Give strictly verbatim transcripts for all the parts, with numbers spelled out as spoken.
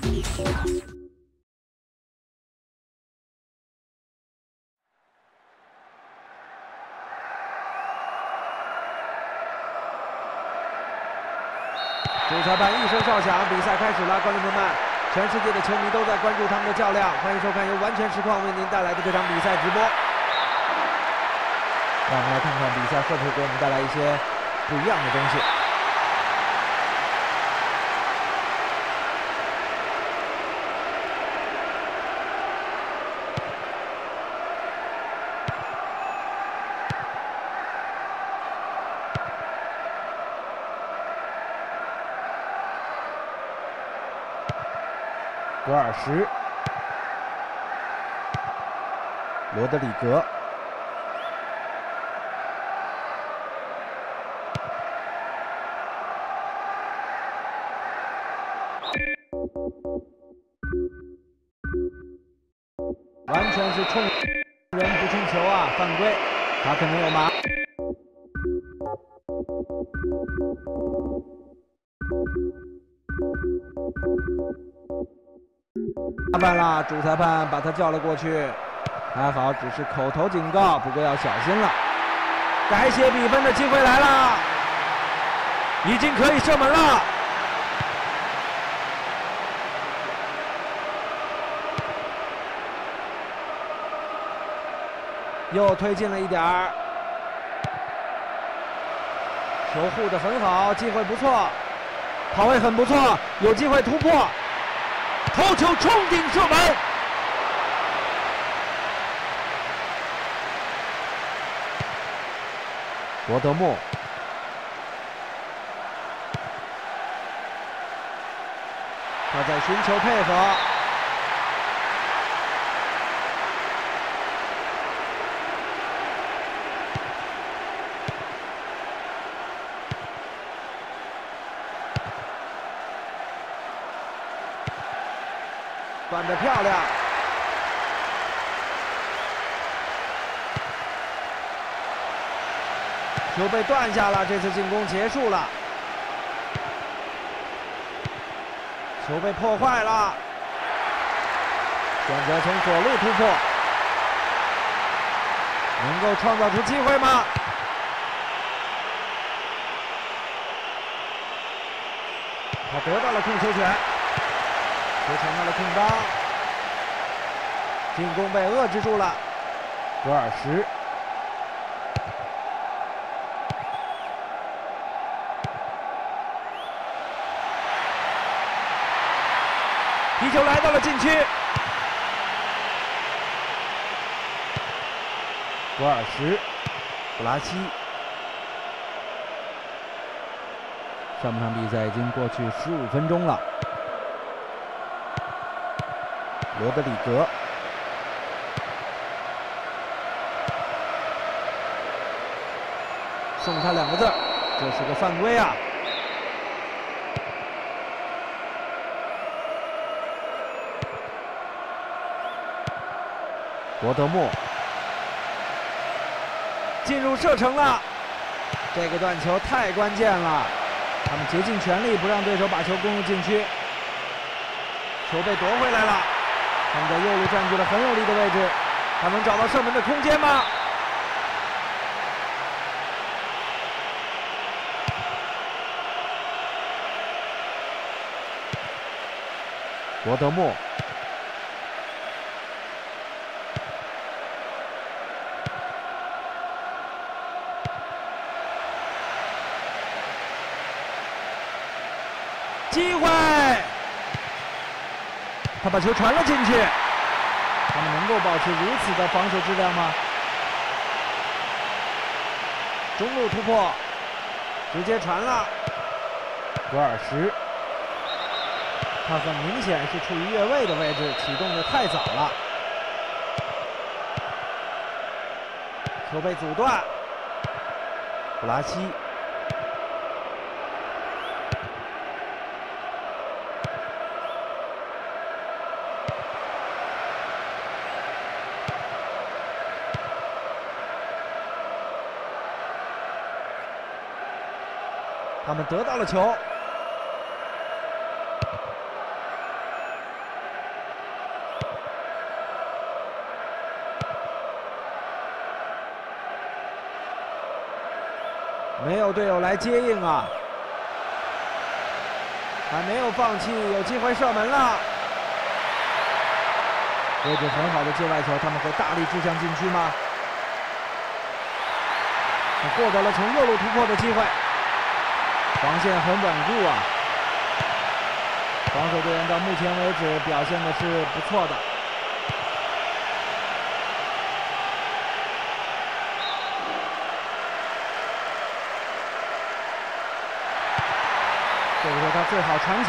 主裁判一声哨响，比赛开始了，观众朋友们，全世界的球迷都在关注他们的较量，欢迎收看由完全实况为您带来的这场比赛直播。让我们来看看比赛会不会给我们带来一些不一样的东西。 格尔什、罗德里格、完全是冲人不冲球啊！犯规，他可能有麻。 麻烦了，主裁判把他叫了过去，还好只是口头警告，不过要小心了。改写比分的机会来了，已经可以射门了。又推进了一点儿，球护得很好，机会不错，跑位很不错，有机会突破。 头球冲顶射门，博德穆，他在寻求配合，断得漂亮！球被断下了，这次进攻结束了。球被破坏了，选择从左路突破，能够创造出机会吗？他得到了控球权。 球传到了空当，进攻被遏制住了。格尔什，皮球来到了禁区。格尔什，布拉西。上半场比赛已经过去十五分钟了。 罗德里格，送他两个字，这是个犯规啊！博德穆进入射程了，这个断球太关键了，他们竭尽全力不让对手把球攻入禁区，球被夺回来了。 他们在右路占据了很有利的位置，他能找到射门的空间吗？博德穆，机会。 他把球传了进去，他们能够保持如此的防守质量吗？中路突破，直接传了。格尔什，他很明显是处于越位的位置，启动的太早了。球被阻断，布拉西。 他们得到了球， 没有队友来接应啊，还没有放弃，有机会射门了。位置很好的界外球，他们会大力掷向禁区吗？获得了从右路突破的机会，防线很稳固啊。防守队员到目前为止表现的是不错的。这个时候他最好传球。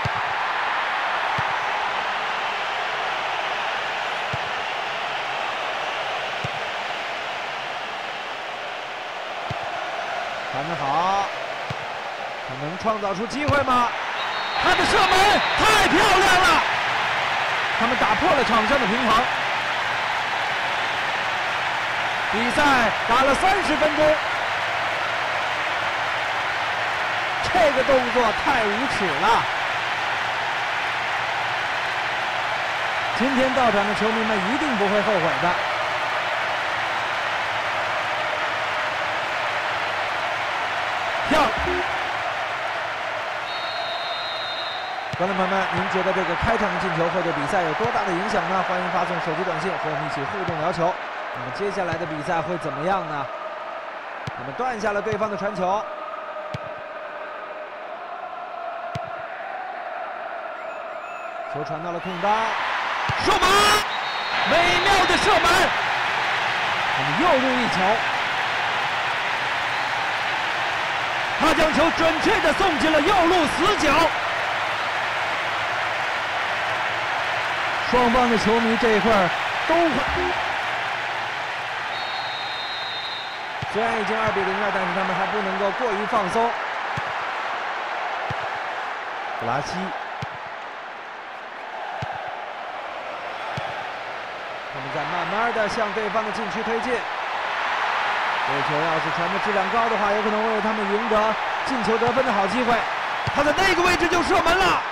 传得好，他能创造出机会吗？他的射门太漂亮了，他们打破了场上的平衡。比赛打了三十分钟，这个动作太无耻了。今天到场的球迷们一定不会后悔的。漂亮！观众朋友们，您觉得这个开场的进球会对比赛有多大的影响呢？欢迎发送手机短信和我们一起互动聊球。那么接下来的比赛会怎么样呢？他们断下了对方的传球，球传到了空当，射门，美妙的射门，他们又入一球。他将球准确地送进了右路死角。双方的球迷这一块都很，虽然已经二比零了，但是他们还不能够过于放松。布拉西，他们在慢慢的向对方的禁区推进。这球要是传的质量高的话，有可能会为他们赢得进球得分的好机会。他在那个位置就射门了。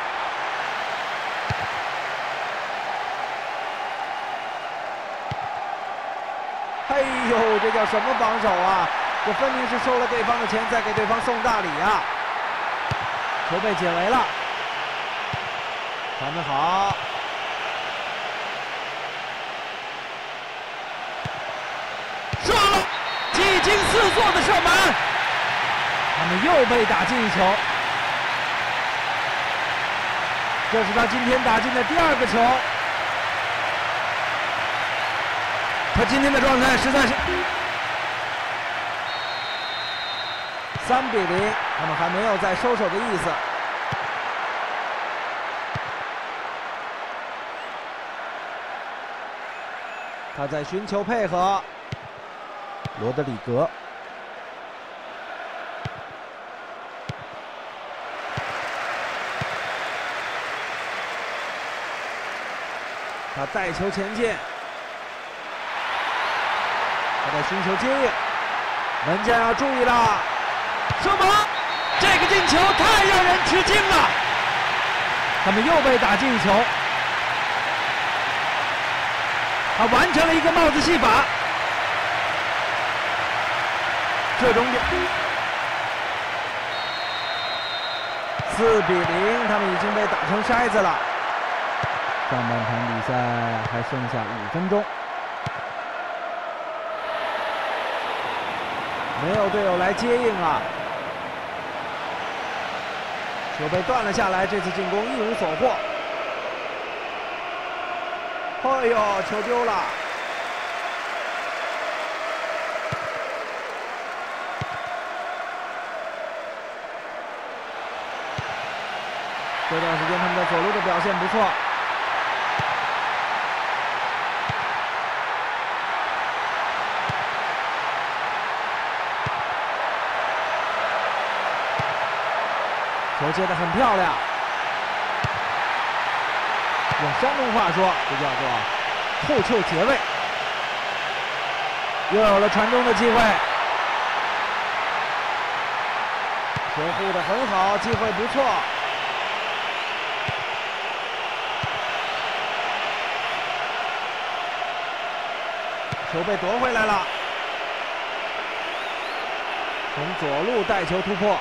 哎呦，这叫什么防守啊！这分明是收了对方的钱，再给对方送大礼啊！球被解围了，传得好。射了，几经四座的射门，他们又被打进一球。这是他今天打进的第二个球。他今天的状态实在是三比零，他们还没有再收手的意思。他在寻求配合，罗德里格。他带球前进。他在寻求接应，门将要注意了，射门！这个进球太让人吃惊了，他们又被打进一球。他完成了一个帽子戏法，这种表四比零，他们已经被打成筛子了。上半场比赛还剩下五分钟。没有队友来接应啊，球被断了下来，这次进攻一无所获。哎呦，球丢了！这段时间他们在左路的表现不错。球接得很漂亮，用山东话说，这叫做后球结位。又有了传中的机会，球护得很好，机会不错。球被夺回来了。 从左路带球突破。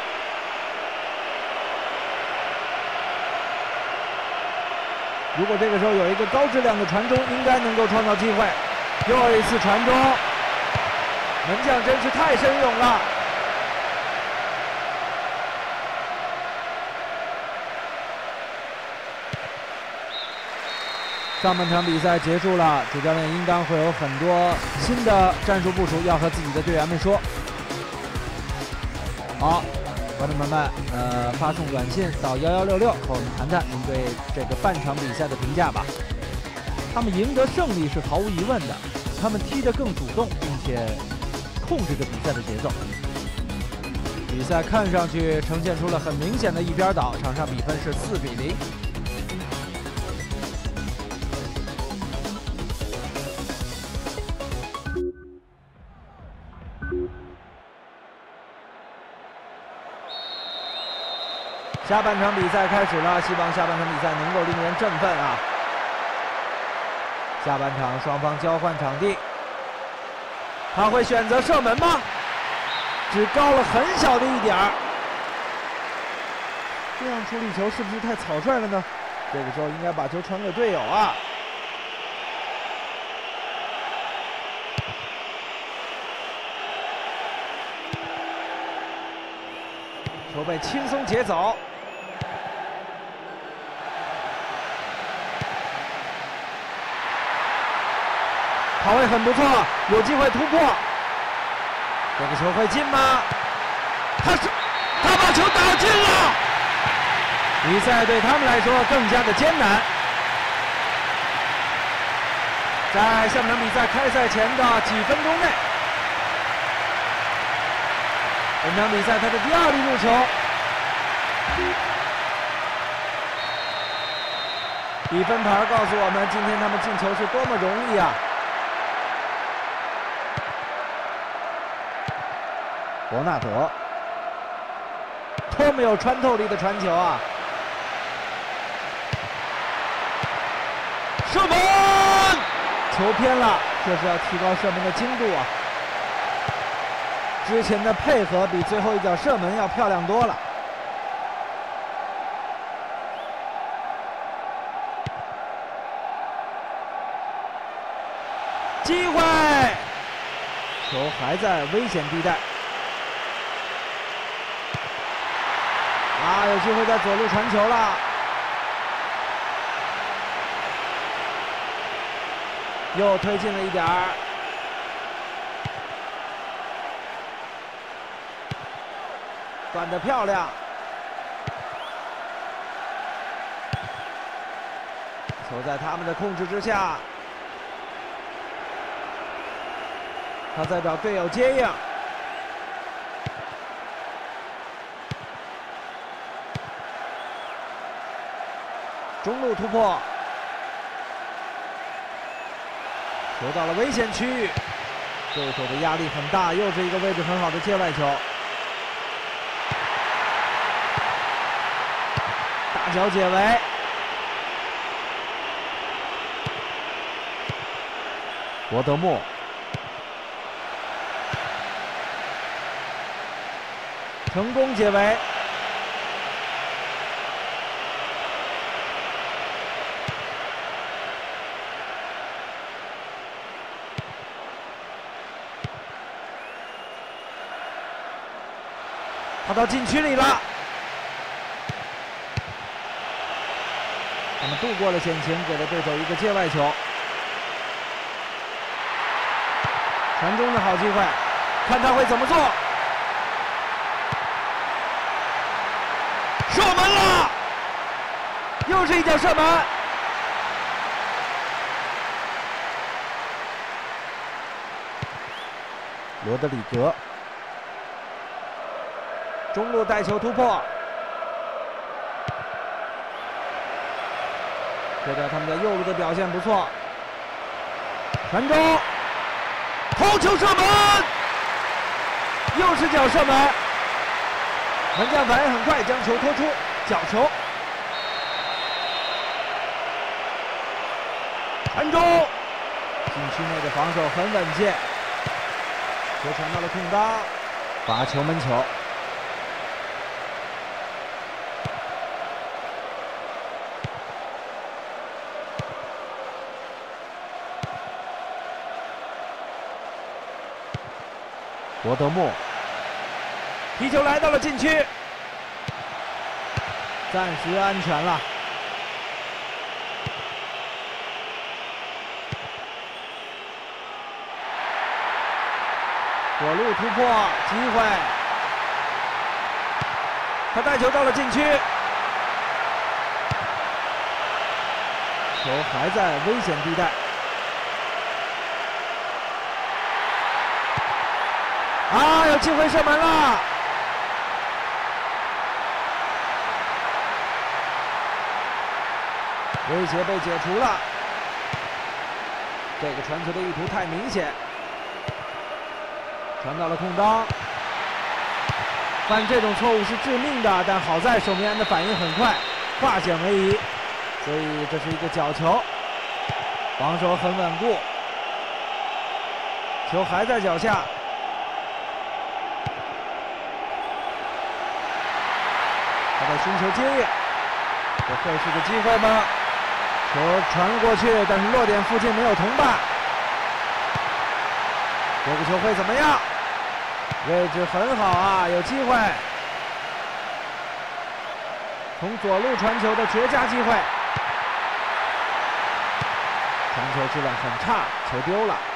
如果这个时候有一个高质量的传中，应该能够创造机会。又一次传中，门将真是太神勇了。上半场比赛结束了，主教练应当会有很多新的战术部署要和自己的队员们说。好。 观众朋友们，呃，发送短信到幺幺六六，和我们谈谈您对这个半场比赛的评价吧。他们赢得胜利是毫无疑问的，他们踢得更主动，并且控制着比赛的节奏。比赛看上去呈现出了很明显的一边倒，场上比分是四比零。 下半场比赛开始了，希望下半场比赛能够令人振奋啊！下半场双方交换场地，他会选择射门吗？只高了很小的一点儿，这样处理球是不是太草率了呢？这个时候应该把球传给队友啊！球被轻松劫走。 跑位很不错，有机会突破。这个球会进吗？他是，他把球打进了。比赛对他们来说更加的艰难。在下半场比赛开赛前的几分钟内，本场比赛他的第二粒入球。比分牌告诉我们，今天他们进球是多么容易啊！ 博纳朵，多么有穿透力的传球啊！射门，球偏了，这是要提高射门的精度啊！之前的配合比最后一脚射门要漂亮多了。机会，球还在危险地带。 啊，有机会在左路传球了。又推进了一点儿。断得漂亮。球在他们的控制之下。他在找队友接应。 中路突破，球到了危险区域，对手的压力很大，又是一个位置很好的界外球。大脚解围，博德莫，成功解围。 他到禁区里了，他们度过了险情，给了对手一个界外球。传中的好机会，看他会怎么做。射门了，又是一脚射门。罗德里格。 中路带球突破，觉得他们在右路的表现不错。传中，头球射门，又是脚射门。门将反应很快，将球拖出，角球。传中，禁区内的防守很稳健，球传到了空当。 罚球门球。博德莫踢球来到了禁区，暂时安全了。左路突破机会，他带球到了禁区，球还在危险地带。啊，有机会射门了！威胁被解除了。这个传球的意图太明显，传到了空当。犯这种错误是致命的，但好在守门员的反应很快，化险为夷，所以这是一个角球，防守很稳固，球还在脚下。他在寻求接应，这会是个机会吗？球传过去，但是落点附近没有同伴。这个球会怎么样？位置很好啊，有机会。从左路传球的绝佳机会，传球质量很差，球丢了。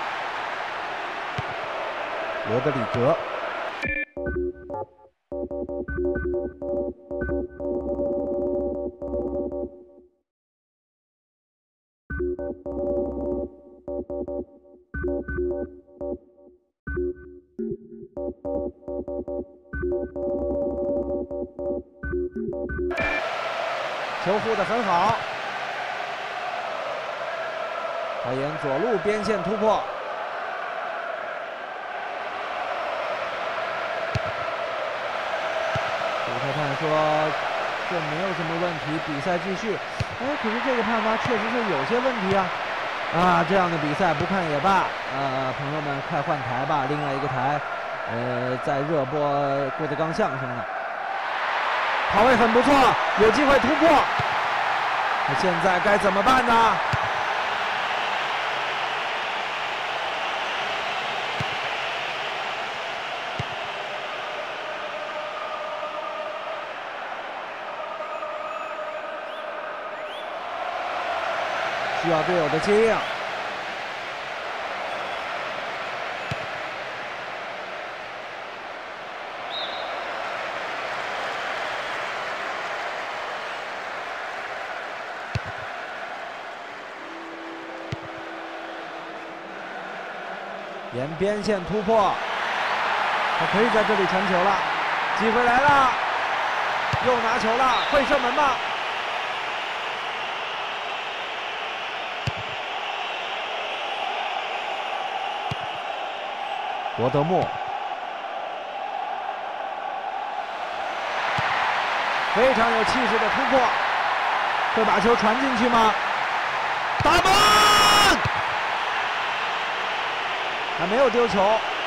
罗德里格。球护得很好，他沿左路边线突破。主裁判说这没有什么问题，比赛继续。哎，可是这个判罚确实是有些问题啊！啊，这样的比赛不看也罢。呃，朋友们，快换台吧，另外一个台，呃，在热播郭德纲相声呢。跑位很不错，有机会突破。那现在该怎么办呢？需要队友的接应。沿边线突破，他可以在这里传球了，机会来了，又拿球了，会射门吗？博德莫非常有气势的突破，会把球传进去吗？打门！还没有丢球。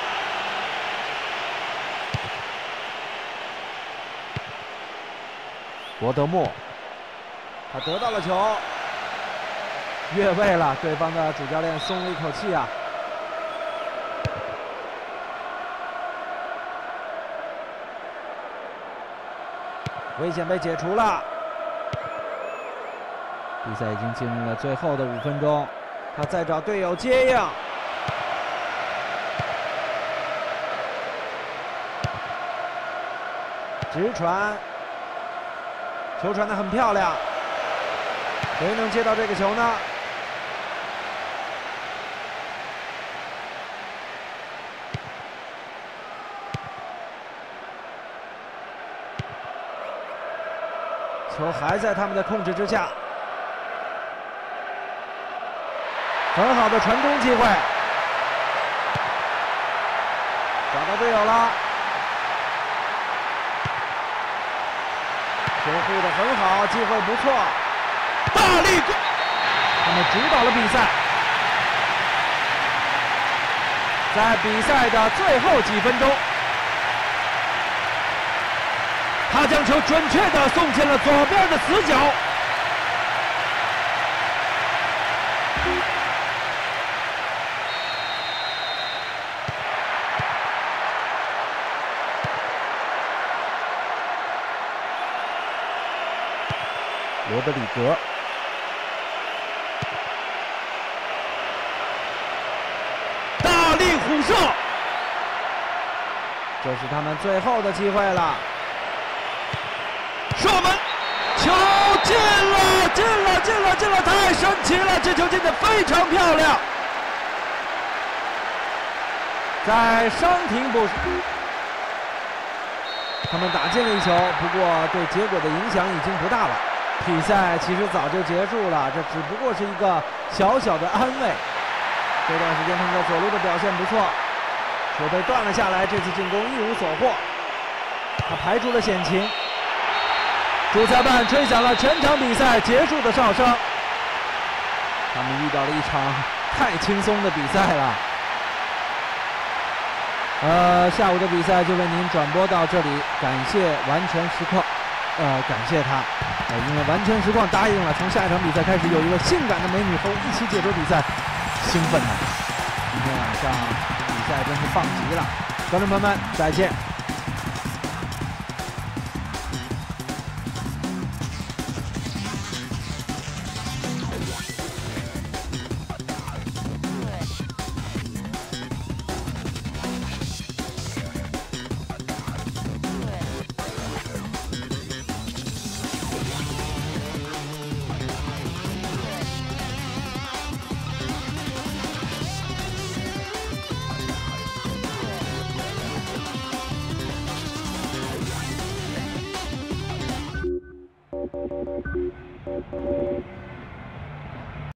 博德莫，他得到了球，越位了，对方的主教练松了一口气啊。危险被解除了，比赛已经进入了最后的五分钟，他在找队友接应。直传，球传得很漂亮，谁能接到这个球呢？球还在他们的控制之下，很好的传中机会，找到队友了。球护得很好，机会不错，大力攻，他们主导了比赛。在比赛的最后几分钟， 他将球准确地送进了左边的死角。罗德里格。 虎射，这是他们最后的机会了。射门，球进了，进了，进了，进了！太神奇了，这球进得非常漂亮。在伤停补时，他们打进了一球，不过对结果的影响已经不大了。比赛其实早就结束了，这只不过是一个小小的安慰。 这段时间他们在左路的表现不错，球被断了下来，这次进攻一无所获。他排除了险情，主裁判吹响了全场比赛结束的哨声。他们遇到了一场太轻松的比赛了。呃，下午的比赛就为您转播到这里，感谢完全实况，呃，感谢他，呃，因为完全实况答应了，从下一场比赛开始有一位性感的美女和我一起解说比赛。 兴奋呐！今天晚上比赛真是棒极了，观众朋友们，再见。Thank you.